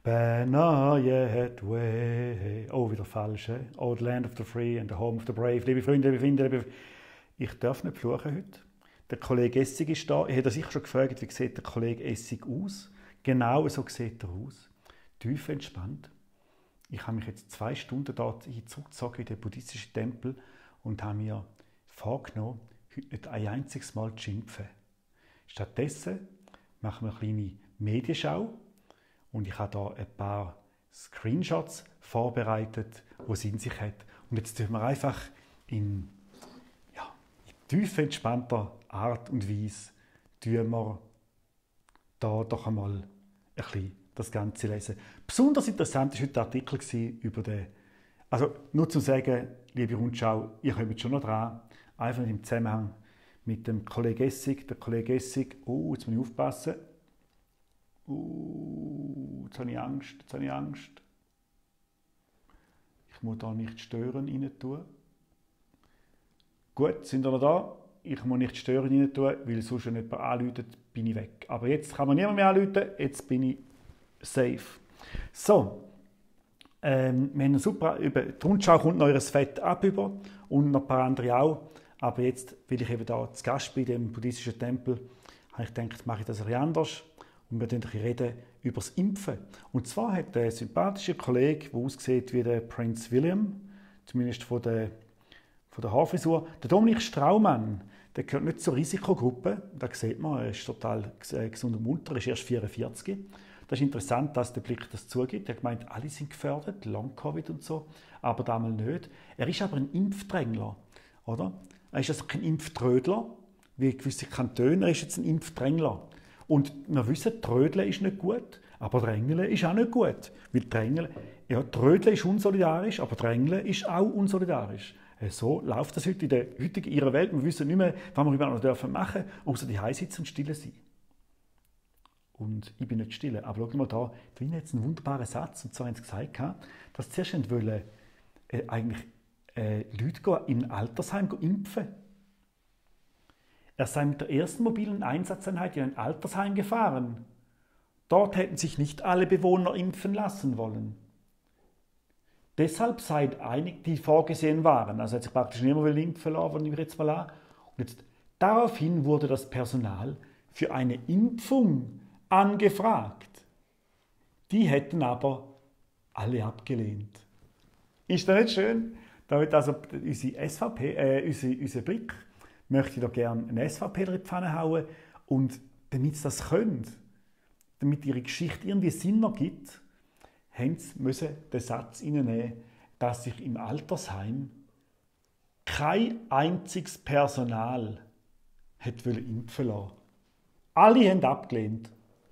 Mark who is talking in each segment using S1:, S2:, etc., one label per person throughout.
S1: Banner yet way. Oh, wieder falsch. Oh, the land of the free and the home of the brave. Liebe Freunde, liebe Finde, ich darf nicht fluchen heute. Der Kollege Essig ist da. Ich habe sicher schon gefragt, wie sieht der Kollege Essig aus? Genau so sieht er aus. Tief entspannt. Ich habe mich jetzt 2 Stunden dort zurückgezogen in den buddhistischen Tempel und habe mir vorgenommen, heute nicht ein einziges Mal zu schimpfen. Stattdessen machen wir eine kleine Medienschau und ich habe da ein paar Screenshots vorbereitet, die es in sich hat. Und jetzt tun wir einfach in tief entspannter Art und Weise tun wir da doch einmal ein bisschen das Ganze lesen. Besonders interessant war heute der Artikel über den, also nur zu sagen, liebe Rundschau, ihr kommt schon noch dran, einfach im Zusammenhang mit dem Kollegen Essig. Der Kollege Essig, jetzt muss ich aufpassen. Jetzt habe ich Angst, Ich muss da nicht stören rein tun. Gut, sind wir noch da? Ich muss nicht stören rein tun, weil sonst, wenn jemand anruft, bin ich weg. Aber jetzt kann man niemand mehr anrufen, jetzt bin ich safe. So, wir haben super, über die Rundschau kommt noch eures Fett ab über und noch ein paar andere auch. Aber jetzt, weil ich eben da zu Gast bin, in dem buddhistischen Tempel, habe ich gedacht, mache ich das ein bisschen anders. Und wir reden über das Impfen. Und zwar hat der sympathische Kollege, der aussieht wie der Prinz William, zumindest von der Haarfrisur, der Dominik Straumann, der gehört nicht zur Risikogruppe. Da sieht man, er ist total gesund und munter, er ist erst 44. Das ist interessant, dass der Blick das zugibt. Er hat gemeint, alle sind gefährdet, Long-Covid und so, aber damals nicht. Er ist aber ein Impfdrängler, oder? Er ist also kein Impftrödler, wie gewisse Kantone, er ist jetzt ein Impfdrängler. Und wir wissen, Trödeln ist nicht gut, aber Drängeln ist auch nicht gut. Weil Trödeln ist unsolidarisch, aber Drängeln ist auch unsolidarisch. So läuft das heute in der heutigen ihrer Welt. Wir wissen nicht mehr, was wir überhaupt noch machen dürfen, außer die sitzen und still sein. Und ich bin nicht still. Aber schau mal da, drin hat es einen wunderbaren Satz. Und zwar haben sie gesagt, dass sie zuerst wollen, Leute in ein Altersheim impfen. Er sei mit der ersten mobilen Einsatzeinheit in ein Altersheim gefahren. Dort hätten sich nicht alle Bewohner impfen lassen wollen. Deshalb seien einige, die vorgesehen waren, also hat sich praktisch niemand impfen lassen, nehme ich jetzt mal an. Und jetzt, daraufhin wurde das Personal für eine Impfung angefragt. Die hätten aber alle abgelehnt. Ist das nicht schön? Damit also unsere SVP, unser Blick, möchte ich da gerne einen SVPler in die Pfanne hauen. Und damit sie das können, damit ihre Geschichte irgendwie Sinn ergibt, müssen den Satz hineinnehmen, dass sich im Altersheim kein einziges Personal hat impfen lassen. Alle haben abgelehnt.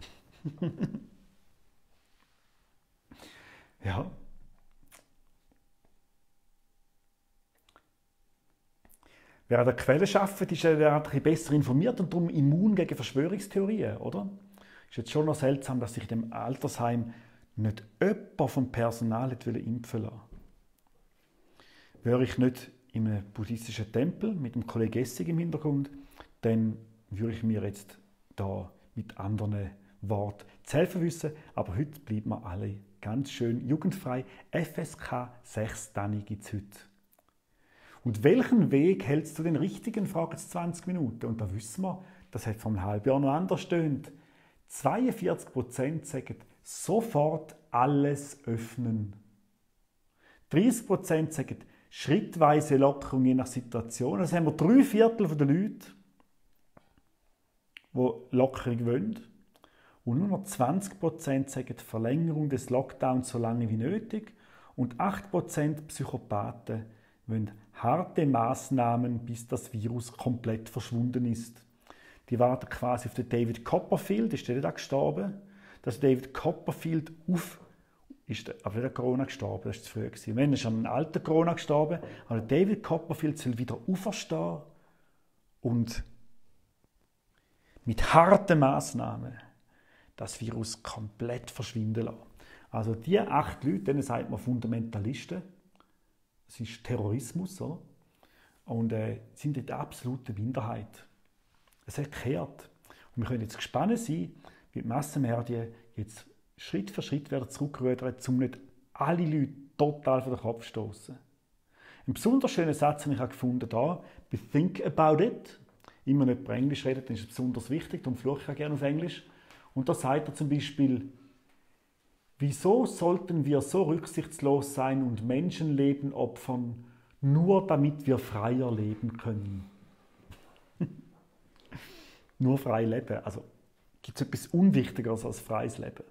S1: Ja. Wer an der Quelle arbeitet, ist ein bisschen besser informiert und darum immun gegen Verschwörungstheorien, oder? Ist jetzt schon noch seltsam, dass sich in dem Altersheim nicht jemand vom Personal impfen lassen. Wäre ich nicht in einem buddhistischen Tempel mit dem Kollegen Essig im Hintergrund, dann würde ich mir jetzt da mit anderen Worten zu helfen wissen. Aber heute bleiben wir alle ganz schön jugendfrei. FSK 6 Dani gibt es heute. Und welchen Weg hältst du den richtigen, fragen es 20 Minuten. Und da wissen wir, das hat vor einem halben Jahr noch anders gestöhnt. 42% sagen, sofort alles öffnen. 30% sagen, schrittweise Lockerung je nach Situation. Also haben wir 3/4 der Leute, die Lockerung wollen. Und nur noch 20% sagen Verlängerung des Lockdowns so lange wie nötig. Und 8% Psychopathen wollen harte Maßnahmen, bis das Virus komplett verschwunden ist. Die warten quasi auf den David Copperfield, ist der da gestorben? Dass David Copperfield ist aber nicht an Corona gestorben, das war zu früh gewesen. Wenn ist an einem alten Corona gestorben, aber David Copperfield soll wieder auferstehen und mit harten Maßnahmen das Virus komplett verschwinden lassen. Also die 8 Leute, denen sagt man Fundamentalisten. Es ist Terrorismus, oder? Und sind in der absoluten Minderheit. Es hat gekehrt. Und wir können jetzt gespannt sein, wie die Massenmedien jetzt Schritt für Schritt werden zurückrudern, um nicht alle Leute total vor den Kopf zu stoßen. Ein besonders schöner Satz habe ich auch gefunden da, bei Think About It. Immer nicht über Englisch redet, dann ist es besonders wichtig, darum fluche ich auch gerne auf Englisch. Und da sagt er zum Beispiel, wieso sollten wir so rücksichtslos sein und Menschenleben opfern, nur damit wir freier leben können? Nur frei leben. Also gibt es etwas Unwichtigeres als freies Leben?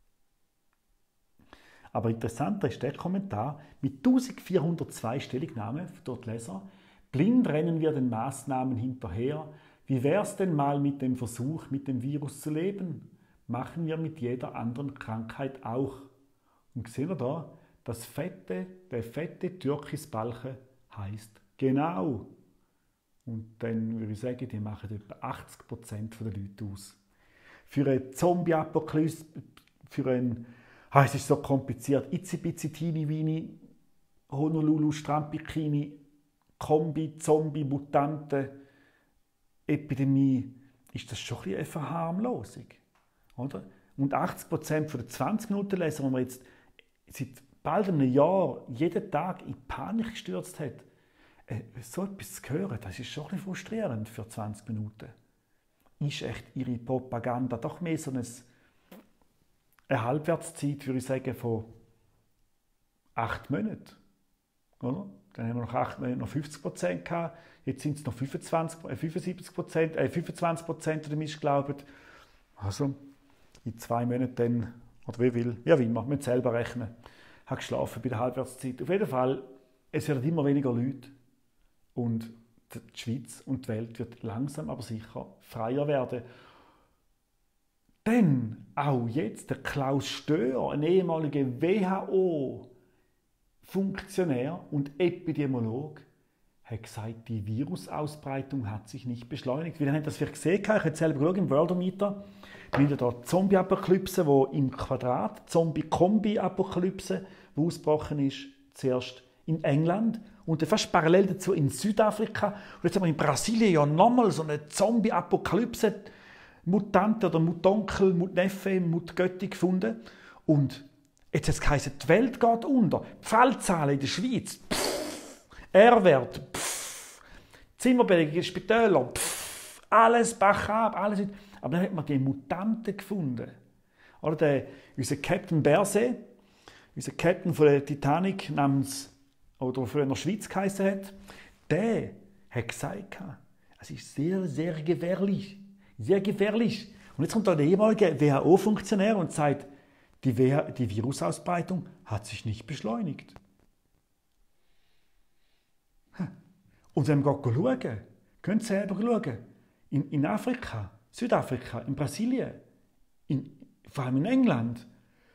S1: Aber interessanter ist der Kommentar mit 1402 Stellungnahmen dort Leser. Blind rennen wir den Maßnahmen hinterher. Wie wär's denn mal mit dem Versuch, mit dem Virus zu leben? Machen wir mit jeder anderen Krankheit auch. Und sehen wir da, der fette Türkisbalken heisst genau. Und dann würde ich sagen, die machen etwa 80% der Leute aus. Für eine Zombie-Apokalypse, es ist so kompliziert, itzi-bitzi, teeny-weeny, Honolulu-Strand-Bikini, Kombi, Zombie, Mutanten, Epidemie, ist das schon ein bisschen eine Verharmlosung. Oder? Und 80% der 20-Minuten-Leser, die man jetzt seit bald einem Jahr jeden Tag in Panik gestürzt hat, so etwas zu hören, das ist schon ein bisschen frustrierend für 20 Minuten. Ist echt ihre Propaganda doch mehr so eine Halbwertszeit, würde ich sagen, von 8 Monaten. Oder? Dann haben wir nach 8 Monaten noch 50% gehabt, jetzt sind es noch 25% oder Missglauben. Also in 2 Monaten dann, oder wie will, ja wie immer, wir selber rechnen, habe geschlafen bei der Halbwertszeit. Auf jeden Fall, es werden immer weniger Leute und die Schweiz und die Welt wird langsam aber sicher freier werden. Denn auch jetzt der Klaus Stöhr, ein ehemaliger WHO-Funktionär und Epidemiolog, hat gesagt, die Virusausbreitung hat sich nicht beschleunigt. Wie habt das vielleicht gesehen? Ich habe selber geschaut im Worldometer. Wieder da Zombie-Apokalypse, wo im Quadrat, Zombie-Kombi-Apokalypse, die ausgebrochen ist, zuerst in England und dann fast parallel dazu in Südafrika. Und jetzt haben wir in Brasilien ja nochmal so eine Zombie-Apokalypse, Mutante oder Mutonkel, Mutneffe, Mutgötti gefunden. Und jetzt hat es geheißen, die Welt geht unter. Die Fallzahlen in der Schweiz, R-Wert, Zimmerbelegungen in Spitälern, alles Bach ab, alles. Aber dann hat man die Mutanten gefunden. Oder unser Captain Bersee, unser Captain von der Titanic namens, oder früher in der Schweiz geheißen hat, der hat gesagt, es ist sehr, sehr gefährlich. Sehr gefährlich. Und jetzt kommt da der ehemalige WHO-Funktionär und sagt, die Virusausbreitung hat sich nicht beschleunigt. Und wenn wir schauen, können Sie selber schauen, in Afrika, Südafrika, in Brasilien, vor allem in England,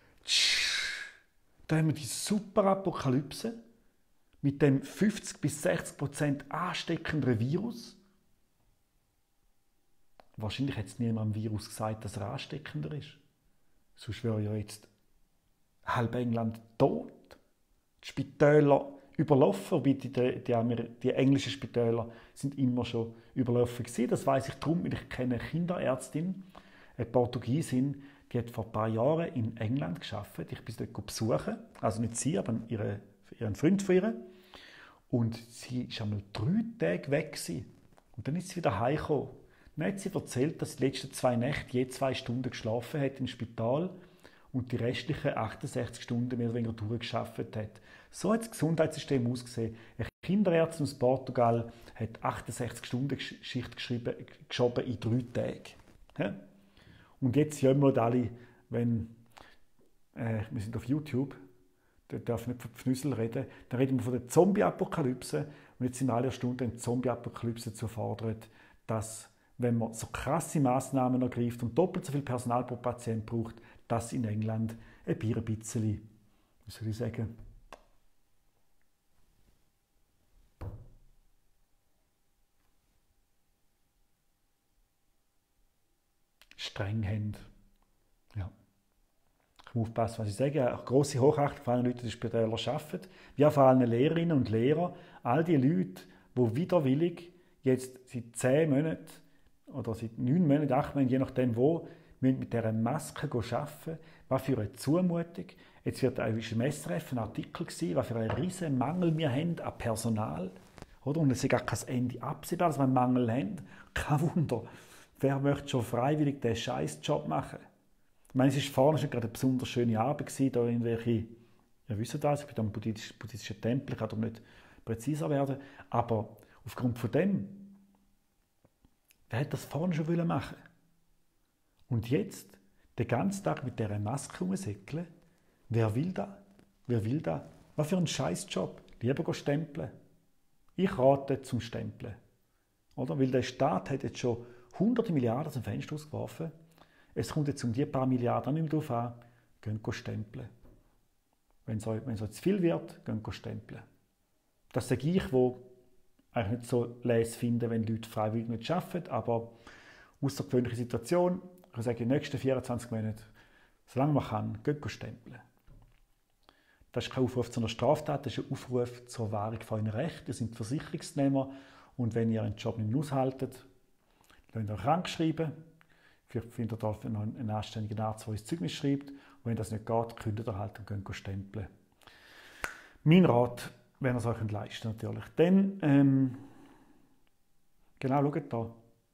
S1: da haben wir die super Apokalypse mit dem 50-60% ansteckenderen Virus. Wahrscheinlich hat es niemand am Virus gesagt, dass er ansteckender ist. Sonst wäre ja jetzt halb England tot. Die Spitäler überlaufen, wobei die englischen Spitäler sind immer schon überlaufen gewesen. Das weiss ich darum, weil ich kenne eine Kinderärztin, eine Portugiesin, die hat vor ein paar Jahren in England gearbeitet. Ich bin sie dort besuchen, also nicht sie, aber ihren Freund von ihr. Und sie war einmal 3 Tage weg gewesen. Und dann ist sie wieder heimgekommen. Dann hat sie erzählt, dass sie die letzten 2 Nächte je 2 Stunden geschlafen hat im Spital und die restlichen 68 Stunden mehr oder weniger durchgearbeitet hat. So hat das Gesundheitssystem ausgesehen. Eine Kinderärztin aus Portugal hat 68-Stunden-Schicht geschoben in 3 Tagen. Ja? Und jetzt jammern alle, wenn wir sind auf YouTube, da darf nicht von Pfnüssel reden, dann reden wir von der Zombie-Apokalypse und jetzt sind alle Stunden in Zombie-Apokalypse zu fordern, dass wenn man so krasse Massnahmen ergreift und doppelt so viel Personal pro Patient braucht, das in England ein bisschen, wie soll ich sagen, streng haben. Ja. Ich muss aufpassen, was ich sage. Auch grosse Hochachtung für alle Leute, die in Spitälern arbeiten, wie auch vor allem Lehrerinnen und Lehrer, all die Leute, die widerwillig jetzt seit 10 Monaten oder seit 9 Monaten, 8 Monaten, je nachdem wo, müssen mit dieser Maske arbeiten. Was für eine Zumutung. Jetzt wird auch im SRF ein Artikel gewesen, was für einen riesen Mangel wir haben an Personal. Oder? Und es ist gar kein Ende absehbar, dass wir einen Mangel haben. Kein Wunder. Wer möchte schon freiwillig diesen Scheißjob machen? Ich meine, es war vorne schon gerade eine besonders schöne Arbeit gewesen, da irgendwelche, ihr wisst das, ich bin am buddhistischen Tempel, ich kann darum nicht präziser werden, aber aufgrund von dem, wer hätte das vorne schon machen wollen? Und jetzt, den ganzen Tag mit dieser Maske rumsäckeln, wer will das? Wer will das? Was für ein Scheißjob. Lieber stempeln. Ich rate zum Stempeln. Oder? Weil der Staat hat jetzt schon hunderte Milliarden aus dem Fenster ausgeworfen. Es kommt jetzt um die paar Milliarden nicht mehr drauf an. Gehen stempeln. Wenn es euch zu viel wird, gehen stempeln. Das sage ich, wo eigentlich nicht so les finde, wenn Leute freiwillig nicht arbeiten, aber außergewöhnliche Situation, ich sage in den nächsten 24 Monaten, solange man kann, gehen stempeln. Das ist kein Aufruf zu einer Straftat, das ist ein Aufruf zur Wahrung von euren Rechten. Ihr seid Versicherungsnehmer und wenn ihr einen Job nicht mehr aushaltet, lasst euch krank schreiben. Vielleicht findet ihr noch einen anständigen Arzt, der euch das Zeugnis schreibt. Und wenn das nicht geht, kündigt ihr halt und geht stempeln. Mein Rat, wenn ihr es euch leisten könnt, natürlich. Dann, genau, schaut da.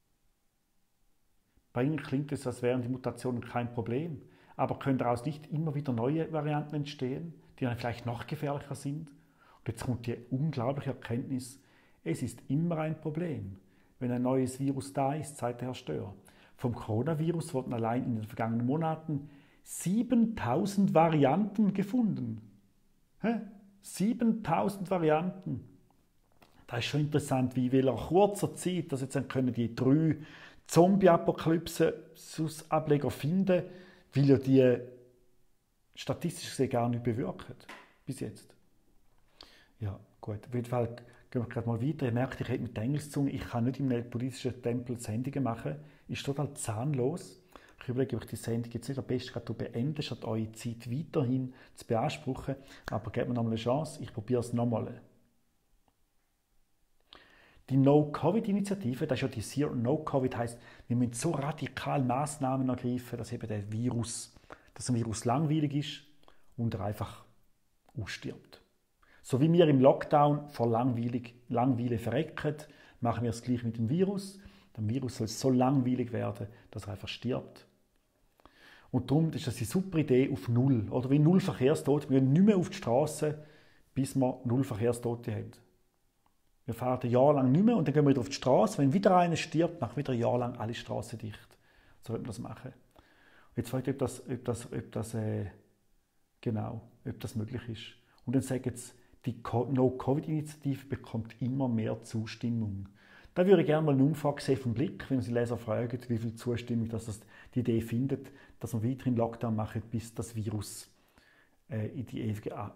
S1: Bei Ihnen klingt es, als wären die Mutationen kein Problem. Aber können daraus nicht immer wieder neue Varianten entstehen, die dann vielleicht noch gefährlicher sind? Und jetzt kommt die unglaubliche Erkenntnis, es ist immer ein Problem, wenn ein neues Virus da ist, seit der Herr Stör. Vom Coronavirus wurden allein in den vergangenen Monaten 7000 Varianten gefunden. 7000 Varianten. Das ist schon interessant, wie in kurzer Zeit, dass jetzt dann können die 3 Zombie-Apokalypse-Ableger finden, weil ja die statistisch gesehen gar nicht bewirken. Bis jetzt. Ja, gut. Auf jeden Fall gehen wir gerade mal weiter. Ihr merkt, ich rede mit der Engelszunge. Ich kann nicht in einem buddhistischen Tempel Sendungen machen. Ist total zahnlos. Ich überlege, ob ich die Sendung jetzt nicht am besten gerade beende, statt eure Zeit weiterhin zu beanspruchen. Aber gebt mir noch mal eine Chance. Ich probiere es nochmal. Die No-Covid-Initiative, das ist ja die Zero No-Covid, heisst, wir müssen so radikal Massnahmen ergreifen, dass eben ein Virus langweilig ist und er einfach ausstirbt. So wie wir im Lockdown vor Langweile verrecken, machen wir es gleich mit dem Virus. Der Virus soll so langweilig werden, dass er einfach stirbt. Und darum ist das eine super Idee auf Null. Oder wie Null Verkehrstote. Wir gehen nicht mehr auf die Straße, bis wir 0 Verkehrstote haben. Wir fahren ein Jahr lang nicht mehr und dann gehen wir wieder auf die Straße. Wenn wieder einer stirbt, machen wir wieder ein Jahr lang alle Straßen dicht. So wird man das machen. Und jetzt fragt ihr, ob das möglich ist. Und dann sagen jetzt, die No-Covid-Initiative bekommt immer mehr Zustimmung. Da würde ich gerne mal eine Umfrage sehen vom Blick, wenn Sie Leser fragen, wie viel Zustimmung dass die Idee findet, dass wir weiterhin Lockdown machen, bis das Virus in die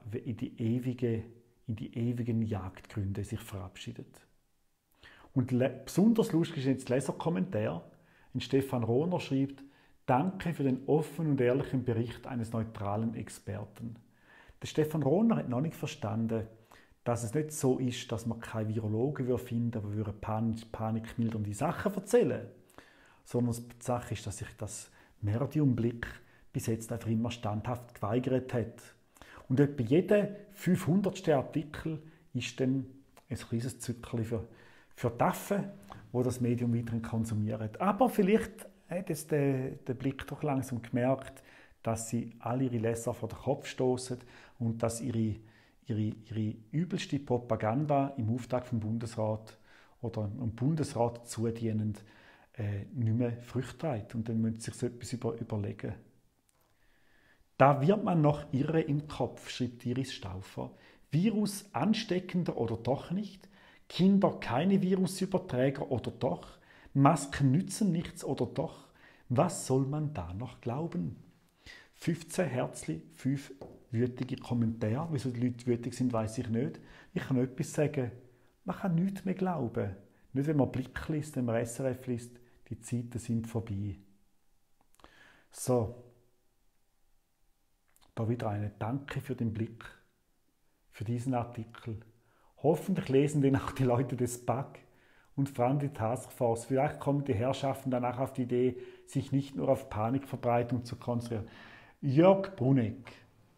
S1: ewigen Jagdgründe sich verabschiedet. Und besonders lustig ist jetzt der Leserkommentar. Stefan Rohner schreibt: Danke für den offenen und ehrlichen Bericht eines neutralen Experten. Der Stefan Rohner hat noch nicht verstanden, dass es nicht so ist, dass man keine Virologen finden würde, die panikmildernde Sachen erzählen. Sondern die Sache ist, dass sich das Medium-Blick bis jetzt einfach immer standhaft geweigert hat. Und etwa jeder 500. Artikel ist dann ein kleines Zückerchen für die Affen, die das Medium weiterhin konsumieren. Aber vielleicht hat jetzt der Blick doch langsam gemerkt, dass sie alle ihre Leser vor den Kopf stoßen und dass ihre übelste Propaganda im Auftrag vom Bundesrat oder im Bundesrat zudienend nicht mehr Früchte trägt. Und dann müssen sie sich so etwas überlegen. Da wird man noch irre im Kopf, schreibt Iris Stauffer. Virus ansteckender oder doch nicht? Kinder keine Virusüberträger oder doch? Masken nützen nichts oder doch? Was soll man da noch glauben? 15 Herzli, 5 wütige Kommentare. Wieso die Leute wütig sind, weiss ich nicht. Ich kann etwas sagen. Man kann nichts mehr glauben. Nicht, wenn man Blick liest, wenn man SRF liest. Die Zeiten sind vorbei. So. Da wieder eine Danke für den Blick, für diesen Artikel. Hoffentlich lesen den auch die Leute des BAG und vor allem die Taskforce. Vielleicht kommen die Herrschaften danach auf die Idee, sich nicht nur auf Panikverbreitung zu konzentrieren. Jörg Brunegg,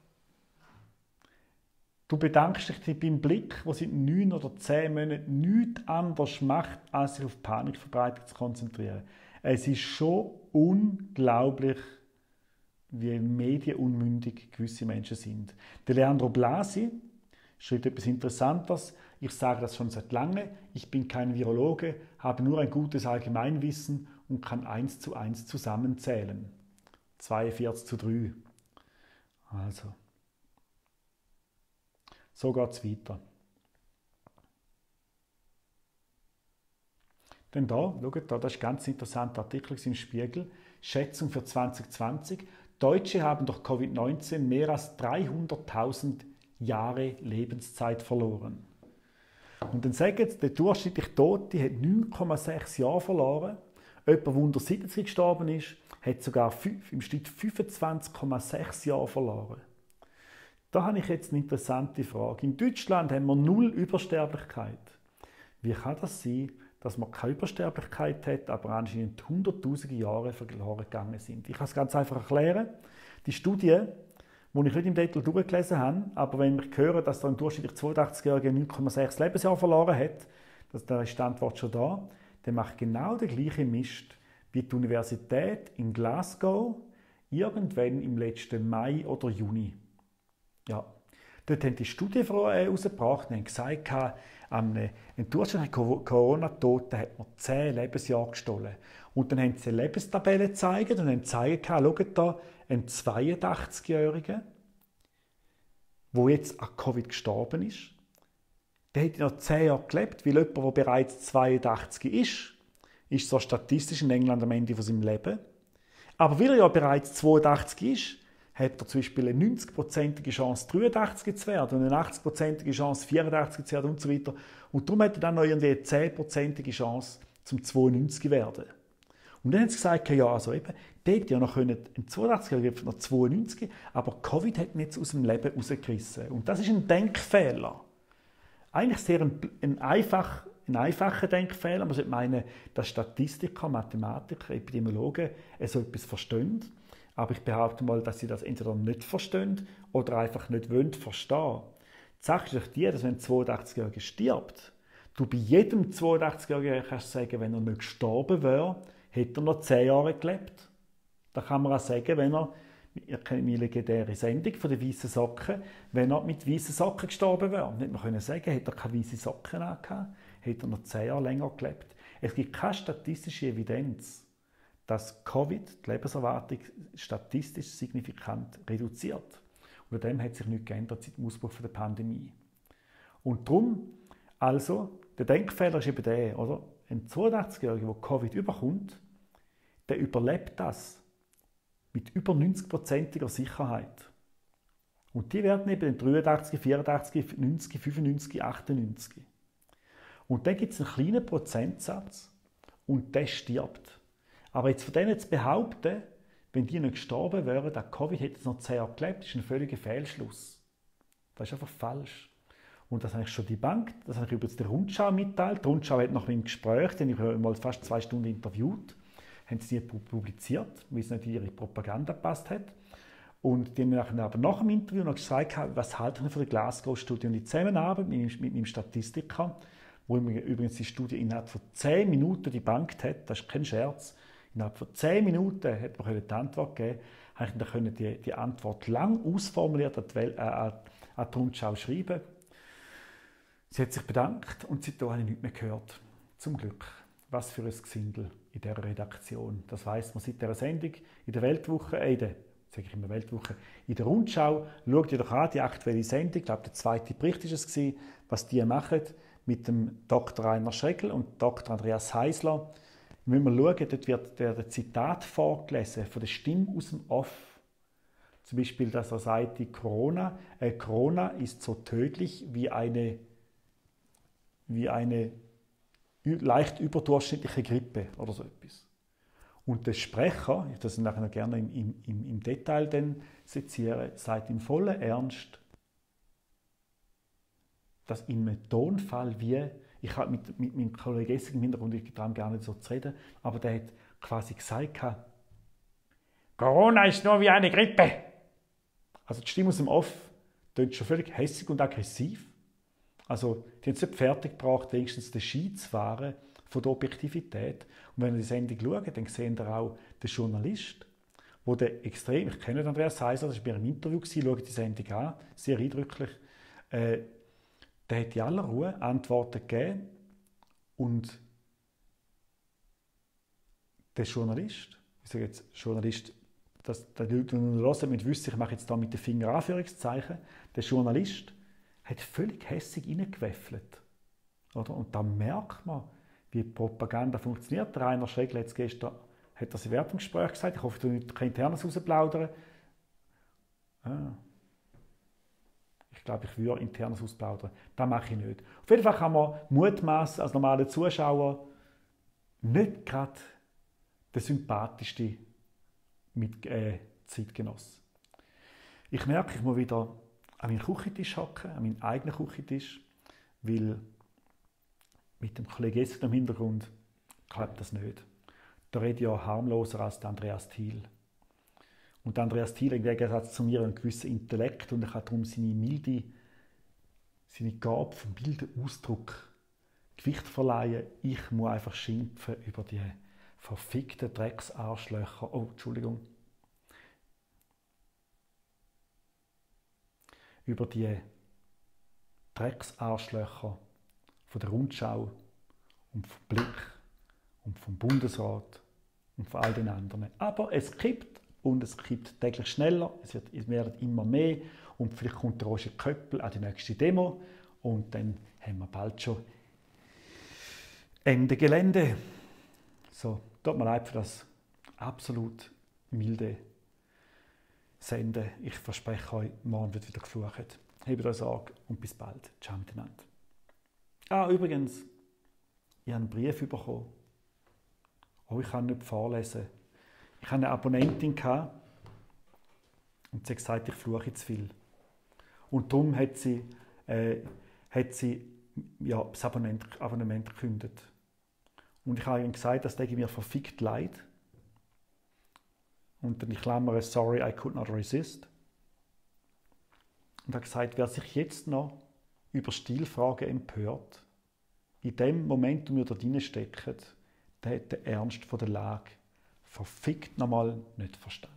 S1: du bedankst dich beim Blick, wo seit 9 oder 10 Monaten nichts anderes macht, als sich auf Panikverbreitung zu konzentrieren. Es ist schon unglaublich, wie medienunmündig gewisse Menschen sind. Der Leandro Blasi schreibt etwas Interessantes. Ich sage das schon seit langem. Ich bin kein Virologe, habe nur ein gutes Allgemeinwissen und kann 1:1 zusammenzählen. 42:3. Also. So geht es weiter. Denn da, schaut da, das ist ein ganz interessanter Artikel im Spiegel. Schätzung für 2020. Deutsche haben durch Covid-19 mehr als 300.000 Jahre Lebenszeit verloren. Und dann sagen sie, der durchschnittliche Tote hat 9,6 Jahre verloren. Jemand, der unter 70 gestorben ist, hat sogar im Schnitt 25,6 Jahre verloren. Da habe ich jetzt eine interessante Frage. In Deutschland haben wir 0 Übersterblichkeit. Wie kann das sein, dass man keine Übersterblichkeit hat, aber anscheinend hunderttausende Jahre verloren gegangen sind? Ich kann es ganz einfach erklären. Die Studie, die ich nicht im Detail durchgelesen habe, aber wenn ich höre, dass da ein durchschnittlich 82-Jähriger 9,6 Lebensjahre verloren hat, da ist die Antwort schon da, dann macht genau den gleichen Mist wie die Universität in Glasgow irgendwann im letzten Mai oder Juni. Ja, dort haben die Studie herausgebracht und haben gesagt, einem durchschnittlichen Corona-Toten hat man 10 Lebensjahre gestohlen. Und dann haben sie eine Lebenstabelle gezeigt und haben gezeigt, schaut da, ein 82-Jähriger, der jetzt an Covid gestorben ist, der hat noch 10 Jahre gelebt, weil jemand, der bereits 82 ist so statistisch in England am Ende von seinem Leben. Aber weil er ja bereits 82 ist, hat er zum Beispiel eine 90-prozentige Chance, 83 zu werden und eine 80-prozentige Chance, 84 zu werden und so weiter. Und darum hat er dann noch irgendwie eine 10-prozentige Chance, zum 92 zu werden. Und dann haben sie gesagt, ja, also eben, der hätte ja noch ein 82-Jähriger noch 92, aber Covid hat ihn jetzt aus dem Leben rausgerissen. Und das ist ein Denkfehler. Eigentlich sehr ein einfacher Denkfehler. Man sollte meinen, dass Statistiker, Mathematiker, Epidemiologen so etwas verstehen. Aber ich behaupte mal, dass sie das entweder nicht verstehen oder einfach nicht verstehen wollen. Die Sache ist die, dass wenn ein 82-Jähriger stirbt, du bei jedem 82-Jährigen kannst sagen, wenn er nicht gestorben wäre, hätte er noch 10 Jahre gelebt. Da kann man auch sagen, wenn er, ihr kennt meine legendäre Sendung von den weißen Socken, wenn er mit weißen Socken gestorben wäre. Nicht mehr können sagen, hätte er keine weißen Socken angehabt, hätte er noch 10 Jahre länger gelebt. Es gibt keine statistische Evidenz, dass Covid die Lebenserwartung statistisch signifikant reduziert. Und dem hat sich nichts geändert seit dem Ausbruch der Pandemie. Und darum, also, der Denkfehler ist eben der, oder? Ein 82-Jähriger, der Covid überkommt, der überlebt das mit über 90%iger Sicherheit. Und die werden eben in 83, 84, 90, 95, 98. Und dann gibt es einen kleinen Prozentsatz und der stirbt. Aber jetzt von denen zu behaupten, wenn die nicht gestorben wären, an Covid hätte es noch 10 Jahre gelebt, ist ein völliger Fehlschluss. Das ist einfach falsch. Und das habe ich schon debunked, das habe ich übrigens der Rundschau mitteilt. Die Rundschau hat nach meinem Gespräch, den ich mal fast 2 Stunden interviewt, haben sie die publiziert, weil es nicht in ihre Propaganda gepasst hat. Und die haben aber nach dem Interview noch gesagt, was halten Sie von der Glasgow-Studie? Und die Zusammenarbeit mit meinem Statistiker, wo übrigens die Studie innerhalb von 10 Minuten debunked hat, das ist kein Scherz, innerhalb von 10 Minuten hat man die Antwort geben, habe ich dann die Antwort lang ausformuliert an die Rundschau schreiben. Sie hat sich bedankt und seitdem habe ich nichts mehr gehört. Zum Glück. Was für ein Gesindel in dieser Redaktion. Das weiss man seit dieser Sendung in der Weltwoche, sage ich immer Weltwoche, in der Rundschau. Schaut ihr doch an, die aktuelle Sendung, ich glaube, der 2. Bericht war es, was die machen mit dem Dr. Rainer Schregel und Dr. Andreas Heisler. Wenn wir schauen, dort wird ein Zitat vorgelesen von der Stimme aus dem Off. Zum Beispiel, dass er sagt, Corona ist so tödlich wie eine leicht überdurchschnittliche Grippe oder so etwas. Und der Sprecher, ich das nachher gerne im Detail dann seziere, sagt in vollem Ernst, dass in einem Tonfall wie Ich habe mit meinem Kollegen Essig im Hintergrund, ich traue gar nicht so zu reden, aber der hat quasi gesagt, Corona ist nur wie eine Grippe. Also die Stimme aus dem Off klingt schon völlig hässig und aggressiv. Also die haben es nicht fertiggebracht, wenigstens den Ski zu fahren von der Objektivität. Und wenn ihr die Sendung schaut, dann seht ihr auch den Journalist, wo der extrem, ich kenne Andreas Seisler, das war bei einem Interview, schaut die Sendung an, sehr eindrücklich, der hat in aller Ruhe Antworten gegeben und der Journalist, ich sage jetzt Journalist, dass die Leute hören, mit wissen, ich mache jetzt da mit den Fingern Anführungszeichen, der Journalist hat völlig hässig reingewäffelt. Oder? Und da merkt man, wie die Propaganda funktioniert. Der Rainer Schregler hat gestern das im Werbungsgespräch gesagt, ich hoffe, du nicht kein Internes rausplaudern. Ich glaube, ich würde Internes ausplaudern. Das mache ich nicht. Auf jeden Fall kann man mutmaßen als normaler Zuschauer nicht gerade der sympathischste Zeitgenosse. Ich merke, ich muss wieder an meinen Küchentisch hocken, an meinen eigenen Küchentisch, weil mit dem Kollegen Essig im Hintergrund klappt das nicht. Der redet ja harmloser als der Andreas Thiel. Und der Andreas Thiel im Gegensatz zu mir einen gewissen Intellekt und er kann darum seine Gabe vom milden Ausdruck Gewicht verleihen. Ich muss einfach schimpfen über die verfickten Drecksarschlöcher. Oh, Entschuldigung. Über die Drecksarschlöcher von der Rundschau und vom Blick und vom Bundesrat und von all den anderen. Aber es kippt und es kippt täglich schneller, es werden immer mehr und vielleicht kommt der Roger Köppel an die nächste Demo und dann haben wir bald schon Ende Gelände. So, tut mir leid für das absolut milde Senden. Ich verspreche euch, morgen wird wieder geflucht. Habt euch Sorge und bis bald. Ciao miteinander. Übrigens, ich habe einen Brief bekommen. Ich kann nicht vorlesen. Ich hatte eine Abonnentin und sie hat gesagt, ich fluche zu viel. Und darum hat sie das Abonnement gekündigt. Und ich habe ihr gesagt, das denke ich mir verfickt leid. Und dann in Klammern, sorry, I could not resist. Und habe gesagt, wer sich jetzt noch über Stilfragen empört, in dem Moment, wo wir da drin stecken, der hat den Ernst von der Lage verfickt nochmal nicht verstanden.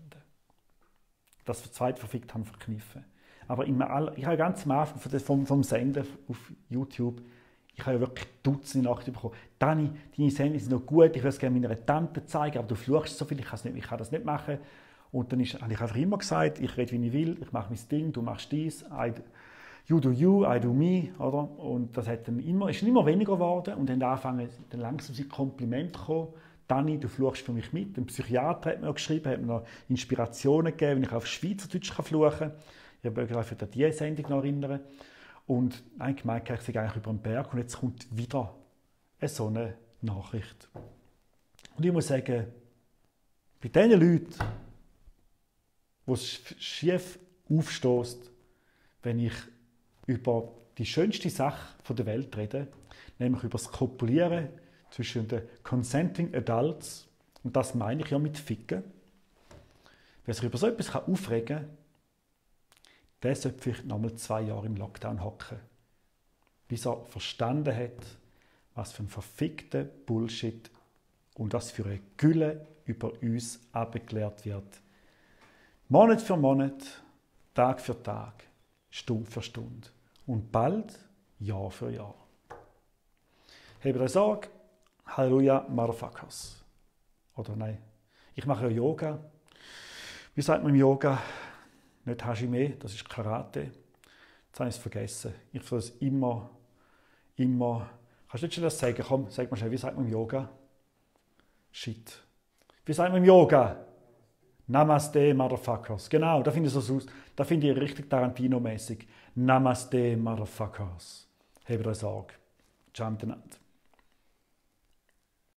S1: Das zweite verfickt haben verkniffen. Aber ich habe ganz am Anfang vom Senden auf YouTube, ich habe ja wirklich Dutzende Nachrichten bekommen. Dani, deine Sendungen sind noch gut, ich würde es gerne meiner Tante zeigen, aber du fluchst so viel, ich kann das nicht machen. Und dann habe ich einfach immer gesagt, ich rede, wie ich will, ich mache mein Ding, du machst dies, you do you, I do me. Oder? Und das ist dann immer weniger geworden und dann anfangen dann langsam sind Komplimente gekommen. Dani, du fluchst für mich mit. Ein Psychiater hat mir noch geschrieben, hat mir noch Inspirationen gegeben, wenn ich auf Schweizerdeutsch fluchen kann. Ich habe mich an diese Sendung noch erinnern. Und eigentlich merke ich, ich sei eigentlich über den Berg und jetzt kommt wieder so eine Nachricht. Und ich muss sagen, bei den Leuten, wo es schief aufstößt, wenn ich über die schönste Sache der Welt rede, nämlich über das Kopulieren zwischen den Consenting Adults, und das meine ich ja mit Ficken. Wer sich über so etwas aufregen kann, der sollte vielleicht nochmal 2 Jahre im Lockdown hocken, bis er verstanden hat, was für ein verfickter Bullshit und was für eine Gülle über uns abgeklärt wird. Monat für Monat, Tag für Tag, Stunde für Stunde und bald Jahr für Jahr. Habt ihr Sorge? Halleluja, Motherfuckers. Oder nein, ich mache ja Yoga. Wie sagt man im Yoga? Nicht Hajime, das ist Karate. Jetzt habe ich es vergessen. Ich soll es immer. Kannst du nicht schon das sagen? Komm, sag mal schnell, wie sagt man im Yoga? Shit. Wie sagt man im Yoga? Namaste, Motherfuckers. Genau, da finde ich so aus. Da finde ich richtig Tarantino-mäßig. Namaste, Motherfuckers. Habt euch Sorge. Ciao miteinander.